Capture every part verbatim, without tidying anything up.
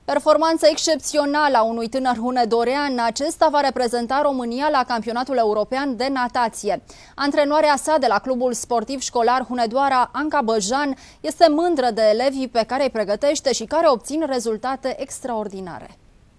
Performanță excepțională a unui tânăr hunedorean, acesta va reprezenta România la Campionatul European de Natație. Antrenoarea sa de la Clubul Sportiv Școlar Hunedoara, Anca Băjan, este mândră de elevii pe care îi pregătește și care obțin rezultate extraordinare.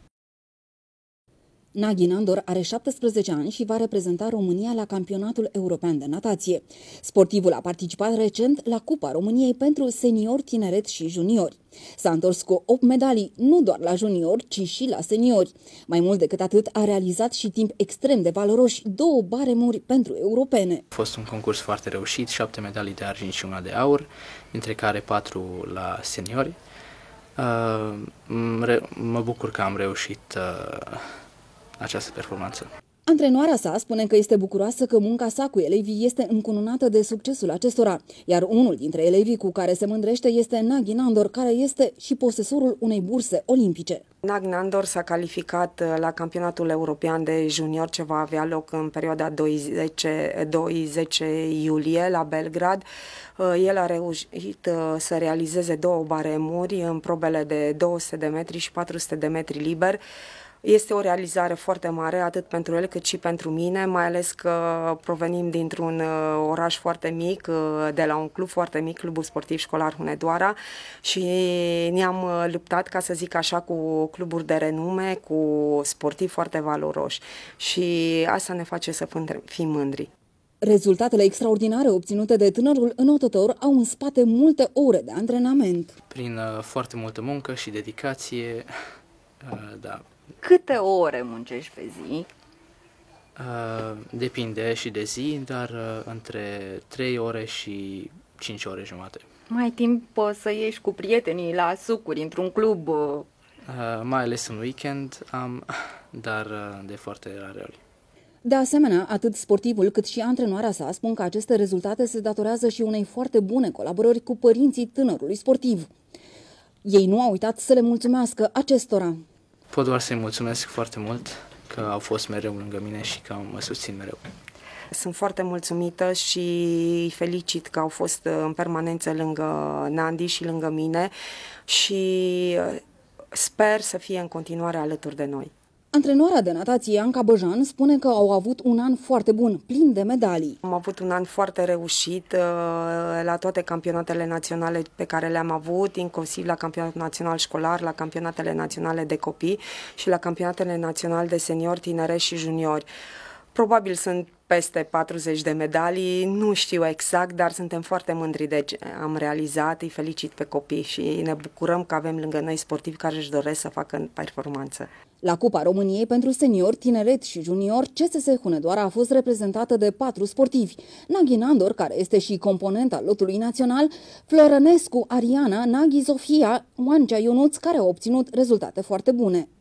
Naghi Nandor are șaptesprezece ani și va reprezenta România la Campionatul European de Natație. Sportivul a participat recent la Cupa României pentru seniori, tineret și juniori. S-a întors cu opt medalii, nu doar la juniori, ci și la seniori. Mai mult decât atât, a realizat și timp extrem de valoroși, două baremuri pentru europene. A fost un concurs foarte reușit, șapte medalii de argint și una de aur, dintre care patru la seniori. Uh, mă bucur că am reușit uh, această performanță. Antrenoarea sa spune că este bucuroasă că munca sa cu elevii este încununată de succesul acestora, iar unul dintre elevii cu care se mândrește este Naghi Nandor, care este și posesorul unei burse olimpice. Naghi Nandor s-a calificat la Campionatul European de Junior, ce va avea loc în perioada doi zece iulie la Belgrad. El a reușit să realizeze două baremuri în probele de două sute de metri și patru sute de metri liber. Este o realizare foarte mare, atât pentru el cât și pentru mine, mai ales că provenim dintr-un oraș foarte mic, de la un club foarte mic, Clubul Sportiv Școlar Hunedoara, și ne-am luptat, ca să zic așa, cu cluburi de renume, cu sportivi foarte valoroși. Și asta ne face să fim mândri. Rezultatele extraordinare obținute de tânărul înotător au în spate multe ore de antrenament. Prin uh, foarte multă muncă și dedicație, uh, da. Câte ore muncești pe zi? Uh, depinde și de zi, dar uh, între trei ore și cinci ore jumate. Mai ai timp să ieși cu prietenii la sucuri într-un club? Uh, mai ales în weekend am, dar uh, de foarte rare ori. De asemenea, atât sportivul cât și antrenoarea sa spun că aceste rezultate se datorează și unei foarte bune colaborări cu părinții tânărului sportiv. Ei nu au uitat să le mulțumească acestora. Pot doar să-i mulțumesc foarte mult că au fost mereu lângă mine și că mă susțin mereu. Sunt foarte mulțumită și îi felicit că au fost în permanență lângă Nandi și lângă mine și sper să fie în continuare alături de noi. Antrenoarea de natație, Anca Băjan, spune că au avut un an foarte bun, plin de medalii. Am avut un an foarte reușit la toate campionatele naționale pe care le-am avut, inclusiv la campionatul național școlar, la campionatele naționale de copii și la campionatele naționale de seniori, tineri și juniori. Probabil sunt peste patruzeci de medalii, nu știu exact, dar suntem foarte mândri de ce am realizat, îi felicit pe copii și ne bucurăm că avem lângă noi sportivi care își doresc să facă performanță. La Cupa României pentru seniori, tineret și junior, C S S Hunedoara a fost reprezentată de patru sportivi: Naghi Nandor, care este și component al lotului național, Florănescu Ariana, Naghi Zofia, Oancea Ionuț, care au obținut rezultate foarte bune.